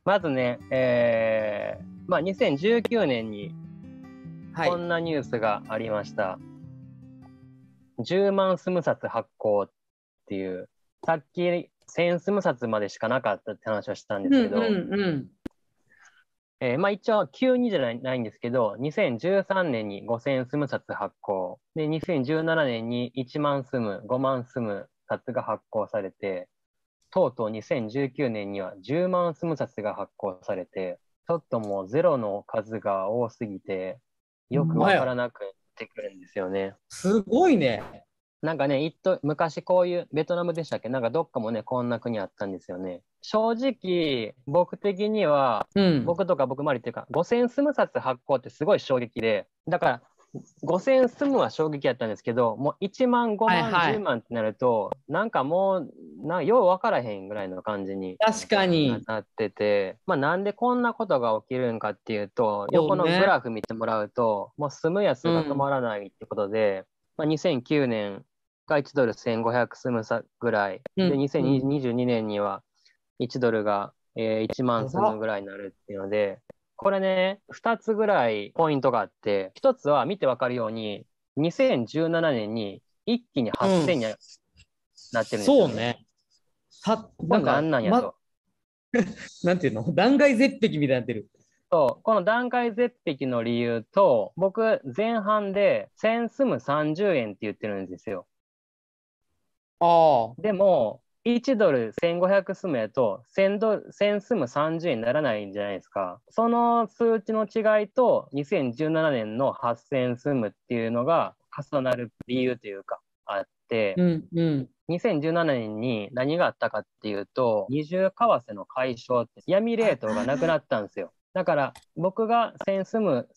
まずね、2019年にこんなニュースがありました。10万スム札発行っていう、さっき1000スム札までしかなかったって話をしたんですけど、一応急にじゃないんですけど、2013年に5000スム札発行、で、2017年に1万スム、5万スム札が発行されて、とうとう2019年には10万スム札が発行されて、ちょっともうゼロの数が多すぎて、よくわからなくなってくるんですよね。 すごいね。 なんかね、昔こういう、ベトナムでしたっけ、なんかどっかもね、こんな国あったんですよね。正直、僕的には、僕とか僕周りっていうか、5000スム札発行ってすごい衝撃で、だから、5000スムは衝撃やったんですけど、もう1万、5万、10万ってなると、なんかもう、よう分からへんぐらいの感じに確かに。 なってて、なんでこんなことが起きるんかっていうと、横のグラフ見てもらうと、もう住むやつが止まらないってことで、2009年が1ドル1500スムさぐらい、で、2022年には1ドルが、1万スムぐらいになるっていうので、これね、2つぐらいポイントがあって、1つは見てわかるように、2017年に一気に8000になってるんですよね。 そうね。 これ何なんやと。 なんていうの、断崖絶壁みたいになってる。 そう、この段階絶壁の理由と、僕、前半で1000スム30円って言ってるんですよ。でも、1ドル1500スムやと1000スム30円にならないんじゃないですか。その数値の違いと2017年の8000スムっていうのが重なる理由というかあって、2017年に何があったかっていうと、二重為替の解消って闇レートがなくなったんですよ。だから僕が1000スム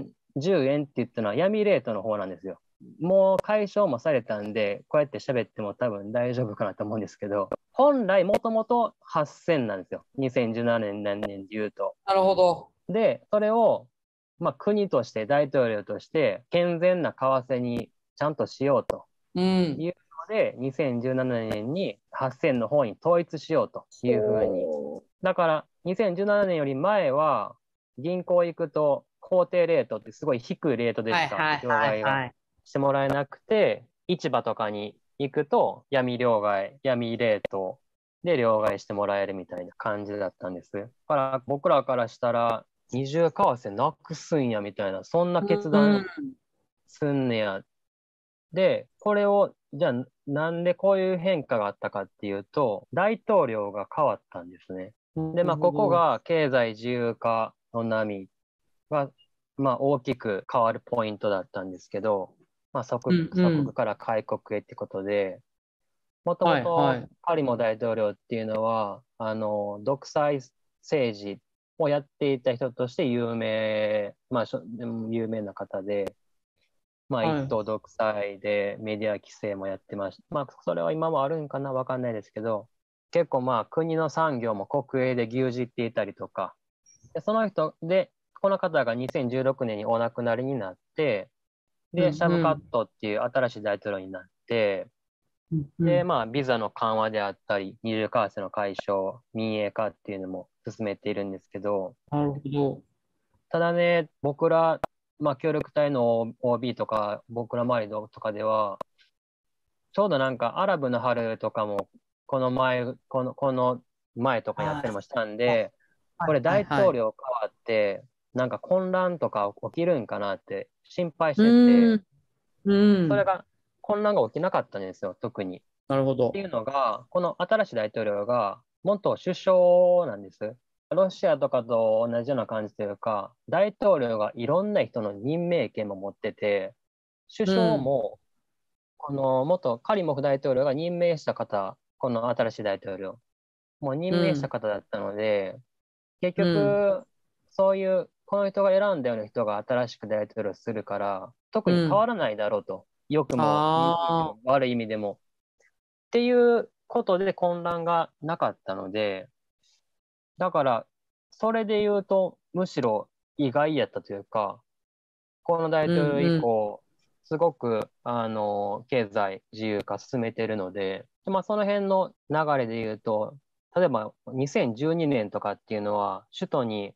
30円って言ったのは闇レートの方なんですよ。もう解消もされたんで、こうやって喋っても多分大丈夫かなと思うんですけど、本来もともと8000なんですよ。2017年何年で言うと。 なるほど。 で、それを、国として大統領として健全な為替にちゃんとしようというので、2017年に8000の方に統一しようというふうに。だから2017年より前は銀行行くと法定レートってすごい低いレートでしか両替がしてもらえなくて、市場とかに行くと闇両替、闇レートで両替してもらえるみたいな感じだったんです。だから僕らからしたら二重為替なくすんやみたいな、そんな決断すんねや。で、これを、じゃあなんでこういう変化があったかっていうと、大統領が変わったんですね。で、ここが経済自由化の波が、大きく変わるポイントだったんですけど、祖国から開国へってことで、もともとカリモ大統領っていうのは、独裁政治をやっていた人として有名、有名な方で、一党独裁でメディア規制もやってました。それは今もあるんかなわかんないですけど、結構国の産業も国営で牛耳っていたりとか、でその人で、この方が2016年にお亡くなりになって、で、シャムカットっていう新しい大統領になって、で、ビザの緩和であったり、二重為替の解消、民営化っていうのも進めているんですけど、 なるほど。 ただね、僕ら、協力隊の OB とか、僕ら周りとかでは、ちょうどなんかアラブの春とかも、この前とかにあったりもしたんで、これ大統領変わって、なんか混乱とか起きるんかなって心配してて、それが、混乱が起きなかったんですよ、特に。 なるほど。 っていうのが、この新しい大統領が元首相なんです。ロシアとかと同じような感じというか、大統領がいろんな人の任命権も持ってて、首相も、この元カリモフ大統領が任命した方、この新しい大統領、もう任命した方だったので、結局、そういう、この人が選んだような人が新しく大統領するから、特に変わらないだろうと。良くも、いい意味でも、悪い意味でも。っていうことで混乱がなかったので、だから、それで言うと、むしろ意外やったというか、この大統領以降、すごく、経済自由化進めてるので、その辺の流れで言うと、 例えば2012年とかっていうのは、首都に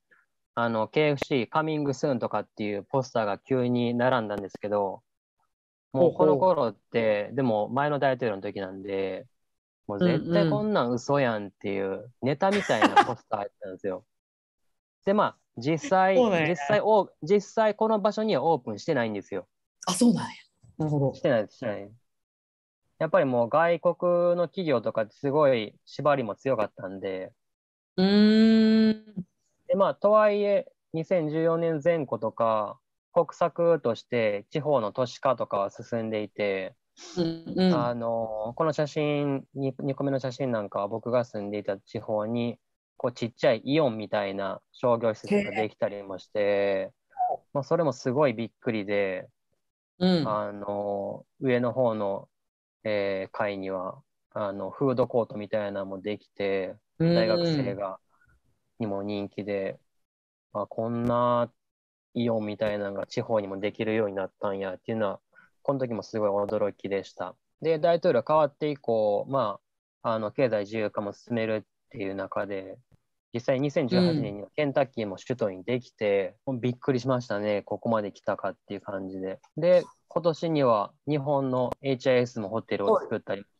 KFC カミングスーンとかっていうポスターが急に並んだんですけど、もうこの頃って、でも前の大統領の時なんで、もう絶対こんなん嘘やんっていうネタみたいなポスター入ってたんですよ。で、まあ、実際この場所にはオープンしてないんですよ。 あ、そうなんや。なるほど。 してないです、してないです。やっぱりもう外国の企業とかってすごい縛りも強かったんで、 うーん。 で、まあ、とはいえ、2014年前後とか、国策として地方の都市化とかは進んでいて、 うんうん。 この写真、2個目の写真なんかは僕が住んでいた地方に、こうちっちゃいイオンみたいな商業施設ができたりもして、まあ、それもすごいびっくりで、 うん。 上の方の、階には、フードコートみたいなのもできて、 う大学ん。 生にも人気で、あ、こんなイオンみたいなのが地方にもできるようになったんやっていうのは、この時もすごい驚きでした。で、大統領変わって以降、まあ、経済自由化も進めるっていう中で、実際2018 うん。 年にはケンタッキーも首都にできて、びっくりしましたね。ここまで来たかっていう感じで。で、今年には日本の HIS もホテルを作ったりして、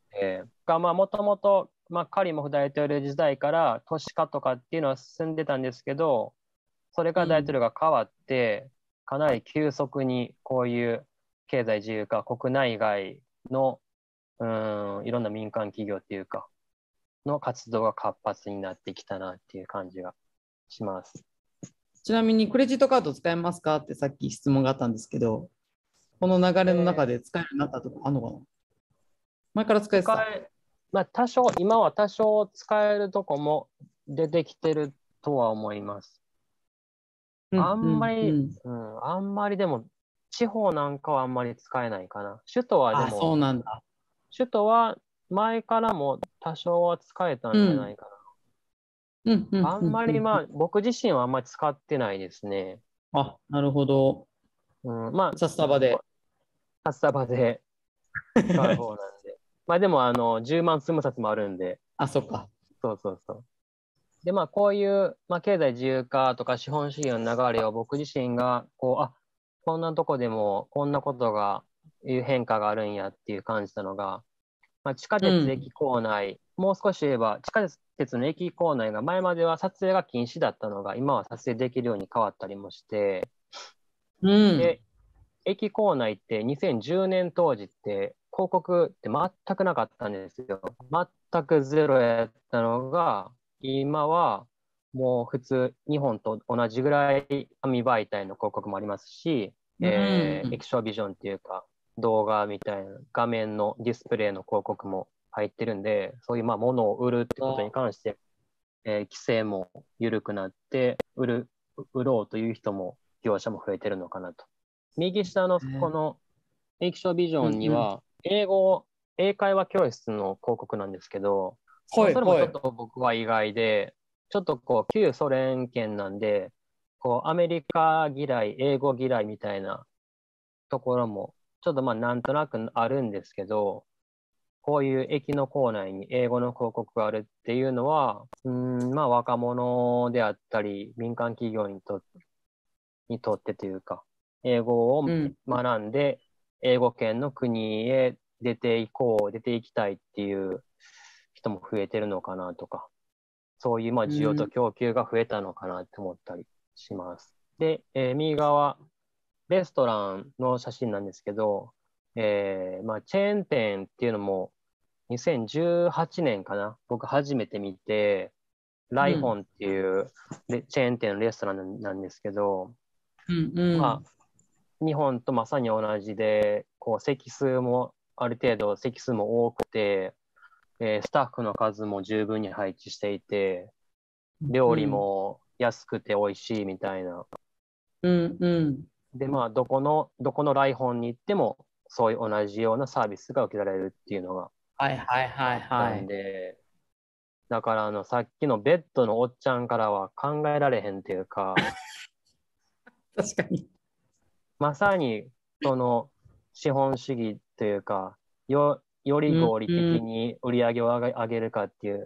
まあ、もともと、まあ、カリモフ大統領時代から都市化とかっていうのは進んでたんですけど、それから大統領が変わって、かなり急速にこういう経済自由化、国内外のいろんな民間企業っていうか、の活動が活発になってきたなっていう感じがします。 ちなみにクレジットカード使えますかってさっき質問があったんですけど、この流れの中で使えるようになったとかあるのかな？前から使えてた？ まあ今は多少使えるとこも出てきてるとは思います。あうんうんまり、 んうん。 あんまりでも、地方なんかはあんまり使えないかな。首都はであ、そも、 うなんだ。 首都は前からも多少は使えたんじゃなうん。 いかうんうな。 んうんうんうん。 僕自身はあんまり使ってないですね。 あ、なるほど。 まさスタバで。 あ、スタバで使う方なんで。まあでも、10万積む札もあるんで、 あ、そっか。 そうそうそう。で、まあ、こういう、まあ、経済自由化とか資本主義の流れを僕自身が、こんなとこでもこんなことが、いう変化があるんやっていう感じたのが、まあ、地下うん。 鉄駅構内、もう少し言えば、地下鉄の駅構内が前までは撮影が禁止だったのが、今は撮影できるように変わったりもして、 うん。 で、駅構内って2010年当時って広告って全くなかったんですよ。全くゼロやったのが、今はもう普通、日本と同じぐらい紙媒体の広告もありますし、 うん。 液晶ビジョンっていうか動画みたいな画面のディスプレイの広告も入ってるんで、そういうまあ物を売るってことに関して、規制も緩くなって、売ろうという人も業者も増えてるのかなと。右下のこね。 の液晶ビジョンにうんうん。 は、英会話教室の広告なんですけど、まあ、それもちょっはいはい。 と僕は意外で、ちょっとこう、旧ソ連圏なんで、こう、アメリカ嫌い、英語嫌いみたいなところも、ちょっとまあなんとなくあるんですけど、こういう駅の構内に英語の広告があるっていうのは、まあ若者であったり、民間企業にとってというか、英語をうん。 学んで、英語圏の国へ出ていきたいっていう人も増えてるのかなとか、そういうまあ需要とうん。 供給が増えたのかなって思ったりします。で、右側、レストランの写真なんですけど、まあ、チェーン店っていうのも2018年かな、僕初めて見て、ライホンっていうチェーン店のレストランなんですけど、 うんうん。 まあ、日本とまさに同じで、こう席数もある程度席数も多くて、スタッフの数も十分に配置していて、料理うん。 も安くて美味しいみたいな。 うんうん。 で、まあ、どこの来本に行っても、そういう同じようなサービスが受けられるっていうのがはいはいはいあったんはい。 で、だからさっきのベッドのおっちゃんからは考えられへんっていうか、 確かに。 まさにその資本主義というか、よりうん合理うん。 的に売り上げを上げるかっていう。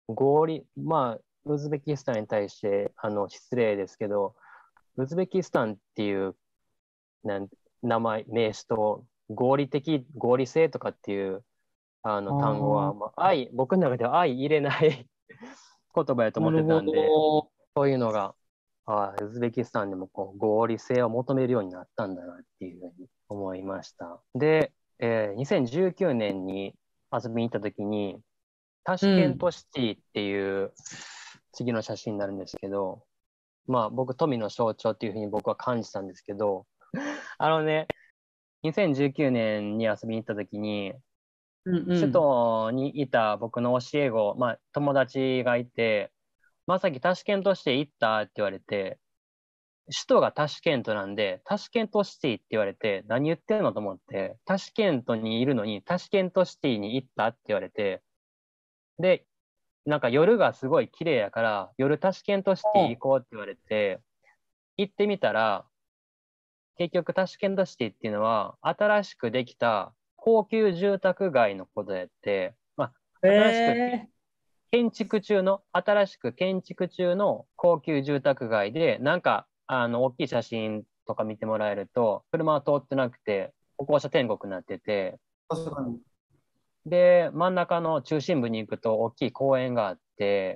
まあ、ウズベキスタンに対して失礼ですけど、ウズベキスタンっていうなん名詞と合理性とかっていうあ単語は、 あ、 僕の中では相入れない言葉やと思ってなるほたんで、 ど。 そういうのが、ウズベキスタンでもこう合理性を求めるようになったんだなっていうふうに思いました。で、2019年に遊びに行った時に、タシケンうん。 トシティっていう次の写真になるんですけど、まあ僕、富の象徴っていうふうに僕は感じたんですけど、あのね、2019年に遊びに行った時に、 うんう首ん。 都にいた僕の教え子、まあ友達がいて、まさきタシケントシティ行ったって言われて、首都がタシケントなんで、タシケントシティって言われて、何言ってんのと思って、タシケントにいるのに、タシケントシティに行ったって言われて、で、なんか夜がすごい綺麗やから、夜タシケントシティ行こうって言われて、行ってみたら、結局タシケントシティっていうのは、新しくできた高級住宅街のことやって、まあ、新しくええ新しく建築中の高級住宅街で、なんか、大きい写真とか見てもらえると、車は通ってなくて、歩行者天国になってて、 確かに。 で、真ん中の中心部に行くと大きい公園があって、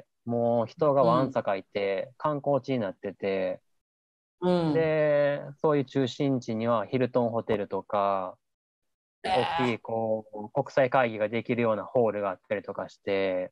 もう人がうん。 わんさかいて、観光地になってて、 うん。 で、そういう中心地にはヒルトンホテルとか、大きいこう国際会議ができるようなホールがあったりとかして、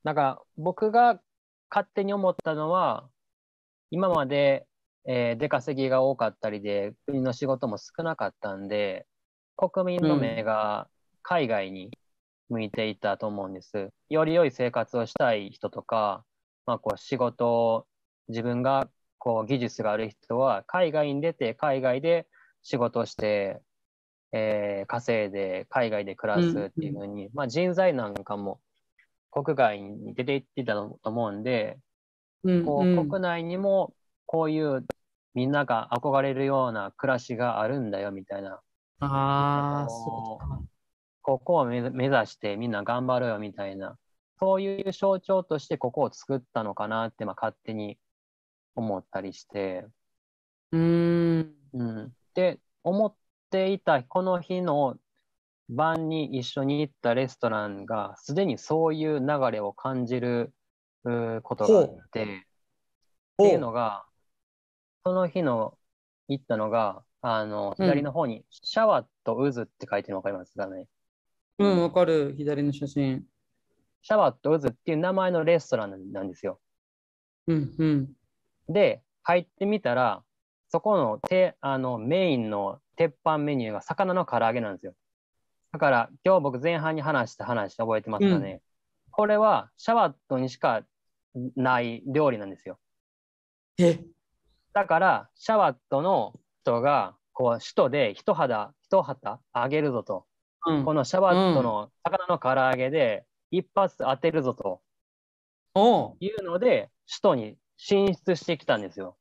なんか僕が勝手に思ったのは、今まで、出稼ぎが多かったりで、国の仕事も少なかったんで、国民の目うん。 が海外に向いていたと思うんです。より良い生活をしたい人とか、まあ、こう仕事を、自分がこう技術がある人は海外に出て、海外で仕事をして、稼いで、海外で暮らすうん。うん。 っていうふうに、まあ、人材なんかも国外に出て行ってたと思うんで、 うん。 こう、 うん。 国内にもこういうみんなが憧れるような暮らしがあるんだよみたいな、みんなああ、そういうことこう、 か。 ここを目指してみんな頑張ろうよみたいな、そういう象徴としてここを作ったのかなって、まあ、勝手に思ったりして、 うーん。 うん。で、思っていたこの日の晩に一緒に行ったレストランが、すでにそういう流れを感じることがあっほう。 て、っていうのほが、その日の行ったのが、 う。うん。 左の方にシャワと渦って書いてるのわかりますかね。 うん、わかる。左の写真。 シャワと渦っていう名前のレストランなんですよ。 うん。うん。 で、入ってみたら、そこのメインの鉄板メニューが魚の唐揚げなんですよ。だから、今日僕前半に話した話覚えてますうん。 かね。これはシャワットにしかない料理なんですよ。 え、 だから、シャワットの人が、こう、首都で一旗あげるぞと。 うん。 このシャワットうん。 の魚の唐揚げで一発当てるぞとおう。 いうので、首都に進出してきたんですよ。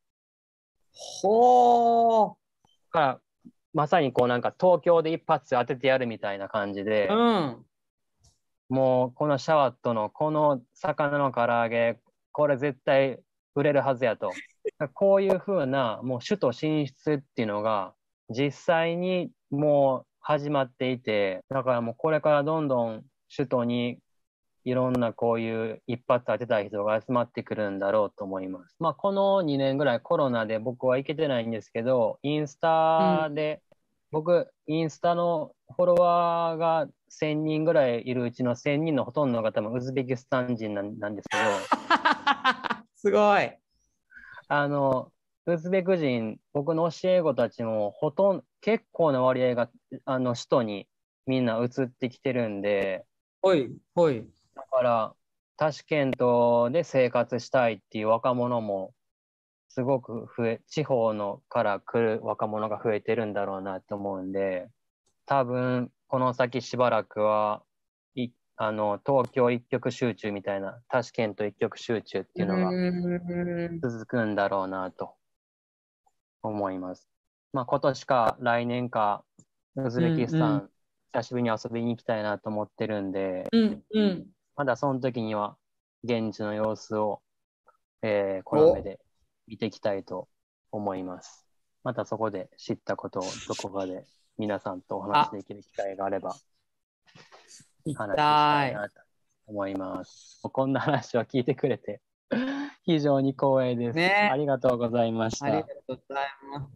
ほう。 だから、まさにこうなんか東京で一発当ててやるみたいな感じうで、 ん。 もうこのシャワットのこの魚の唐揚げ、これ絶対売れるはずやと。こういうふうなもう首都進出っていうのが実際にもう始まっていて、だからもうこれからどんどん首都にいろんなこういう一発当てたい人が集まってくるんだろうと思います。まあこの2年ぐらいコロナで僕は行けてないんですけど、インスうん。 タでインスタのフォロワーが1000人ぐらいいるうちの1000人のほとんどが多分ウズベキスタン人なんですけど、 すごい。 あの、ウズベク人、僕の教え子たちも結構な割合が首都にみんな移ってきてるんで、 ほい。ほい。 だからタシケントで生活したいっていう若者もすごく地方のから来る若者が増えてるんだろうなと思うんで、多分、この先しばらくは、東京一極集中みたいな、タシケント一極集中ってういうのがーん。 続くんだろうなと思います。まあ、今年か来年か、ウズうベキん。うん。 スタン、久しぶりに遊びに行きたいなと思ってるんで、 うん。うん。 まだその時には現地の様子を、この目で見ていきたいと思います。またそこで知ったことをどこかで皆さんとお話しできる機会があれば話したいなと思います。こんな話を聞いてくれて非常に光栄です、 ね。 ありがとうございました。 ありがとうございます。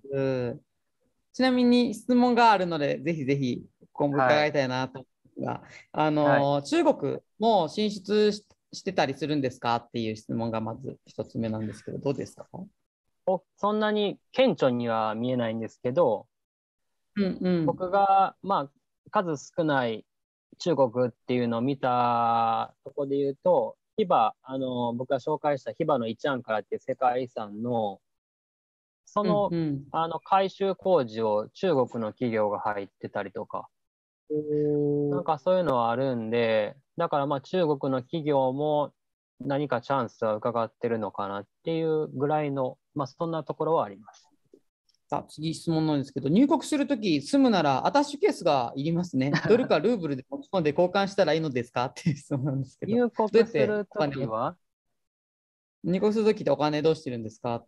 ちなみに質問があるので、ぜひぜひ今後伺いたいなと思うんですが、中国も進出してたりするんですかっていう質問がまず一つ目なんですけど、どうですか？ そんなに顕著には見えないんですけど、僕が、数少ない中国っていうのを見たところで言うと、僕が紹介したヒバのイチャンカラっていう世界遺産の、その、改修工事を中国の企業が入ってたりとか、なんかそういうのはあるんで、だから中国の企業も何かチャンスは伺ってるのかなっていうぐらいの、そんなところはあります。 次質問なんですけど、入国するとき住むならアタッシュケースがいりますね。ドルかルーブルで持ち込んで交換したらいいのですかっていう質問なんですけど。 入国するときは入国するときってお金どうしてるんですかって。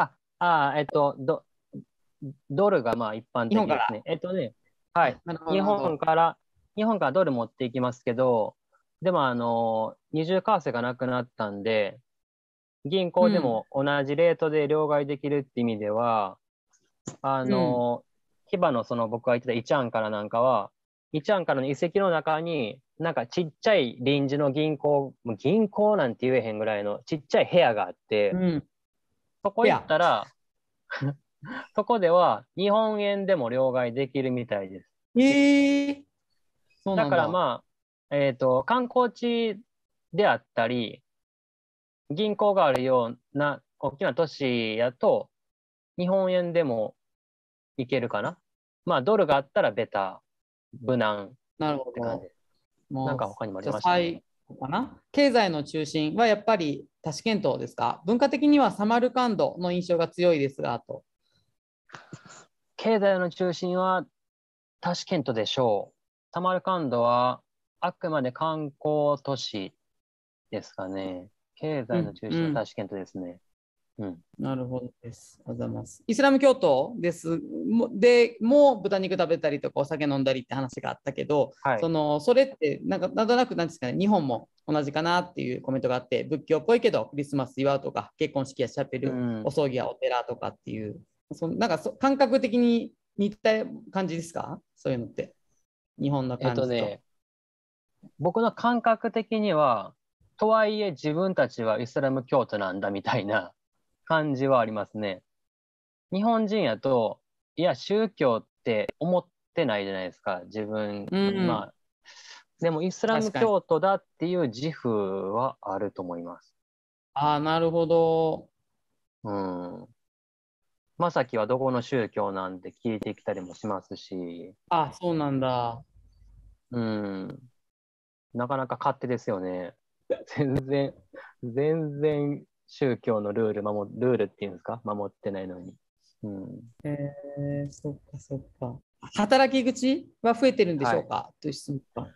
ドルが一般的ですね。はい。日本からドル持っていきますけど、でも二重為替がなくなったんで、銀行でも同じレートで両替できるって意味では、ヒバの僕が言ってたイチャンからなんかは、イチャンからの遺跡の中に、なんかちっちゃい臨時の銀行なんて言えへんぐらいのちっちゃい部屋があって、そこ行ったら、そこでは日本円でも両替できるみたいです。 そうなんだ。 だから観光地であったり、銀行があるような大きな都市やと、日本円でもいけるかな。ドルがあったらベター、無難って感じです。なんか他にもありましたね。 かな。経済の中心はやっぱりタシケントですか？文化的にはサマルカンドの印象が強いですが、と。 経済の中心はタシケントでしょう。サマルカンドはあくまで観光都市ですかね。経済の中心はタシケントですね。 なるほどです。ありがとうございます。イスラム教徒ですでも豚肉食べたりとかお酒飲んだりって話があったけど、それってなんとなくなんですかね、日本も同じかなっていうコメントがあって、仏教っぽいけどクリスマス祝うとか結婚式やチャペル、お葬儀やお寺とかっていう、なんか感覚的に似た感じですか？そういうのって。日本の感じと。 僕の感覚的には、とはいえ自分たちはイスラム教徒なんだみたいな感じはありますね。日本人やと、いや、宗教って思ってないじゃないですか、自分。でもイスラム教徒だっていう自負はあると思います。 なるほど。 まさきはどこの宗教なんて聞いてきたりもしますし。 そうなんだ。 なかなか勝手ですよね。全然宗教のルールっていうんですか、守ってないのに。 そっかそっか。働き口は増えてるんでしょうか、という質問か。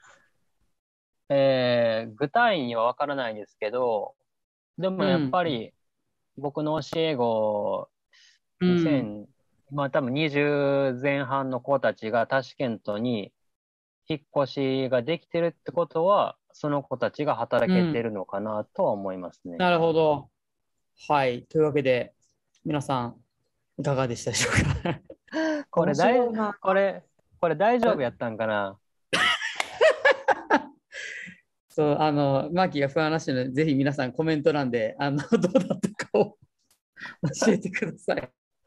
具体には分からないですけど、でもやっぱり僕の教え子、多分20前半の子たちがタシケントに引っ越しができてるってことは、その子たちが働けてるのかなとは思いますね。 なるほど。はい。というわけで、皆さん、いかがでしたでしょうか？ これ大丈夫やったんかな？ そう、マーキーが不安らしいので、ぜひ皆さんコメント欄で、どうだったかを教えてください。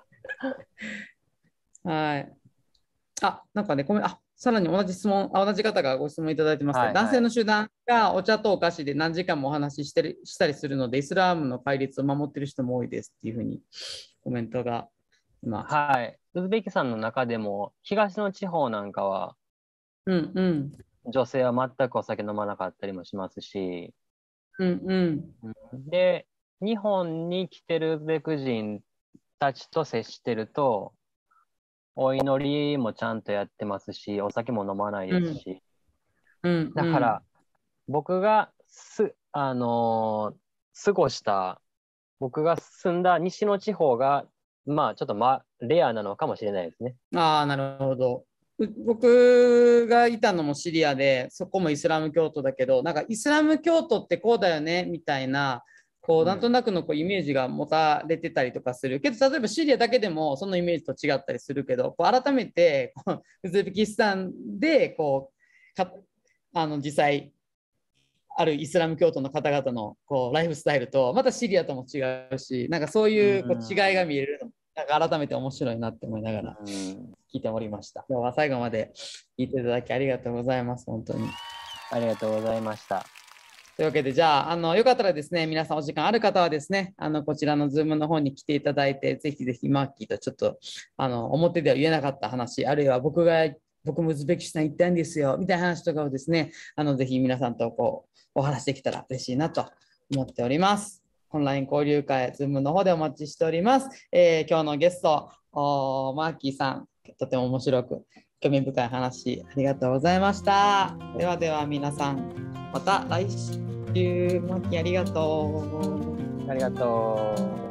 はい。なんかね、さらに同じ質問、同じ方がご質問いただいてますね。男性の集団がお茶とお菓子で何時間もお話ししたりするので、イスラムの戒律を守っている人も多いですっていうふうにコメントが今。 はい。ウズベキスタンの中でも、東の地方なんかは、女性は全くお酒飲まなかったりもしますし、で、日本に来てるウズベク人たちと接してると、お祈りもちゃんとやってますし、お酒も飲まないですし。だから、僕が過ごした僕が住んだ西の地方がまあちょっとレアなのかもしれないですね。 ああ、なるほど。僕がいたのもシリアで、そこもイスラム教徒だけど、なんかイスラム教徒ってこうだよねみたいな、こうなんとなくのこうイメージが持たれてたりとかするけど、例えばシリアだけでもそのイメージと違ったりするけど、こう改めてウズベキスタンでこう実際あるイスラム教徒の方々のこうライフスタイルとまたシリアとも違うし、なんかそういうこう違いが見えるの、なんか改めて面白いなって思いながら聞いておりました。今日は最後まで聞いていただきありがとうございます。本当にありがとうございました。 というわけで、じゃあ、よかったらですね、皆さんお時間ある方はですね、こちらの Zoom の方に来ていただいて、ぜひぜひマーキーとちょっと表では言えなかった話、あるいは僕もウズベキスタン行ったんですよみたいな話とかをですね、ぜひ皆さんとこうお話できたら嬉しいなと思っております。オンライン交流会、Zoom の方でお待ちしております。今日のゲスト、マーキーさん、とても面白く興味深い話ありがとうございました。ではでは皆さん、また来週。マーキーありがとう。 ありがとう。